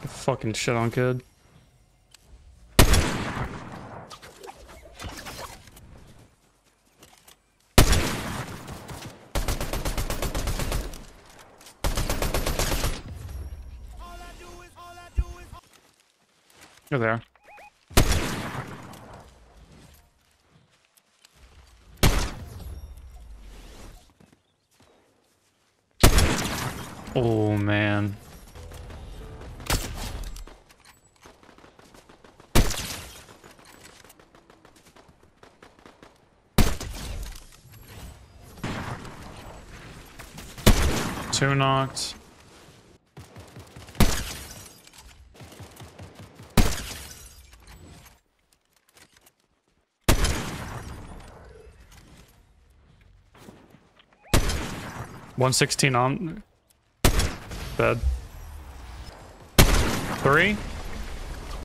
Fucking shit on kid. You're there. Oh man. Two knocked. $116 on bed. 3.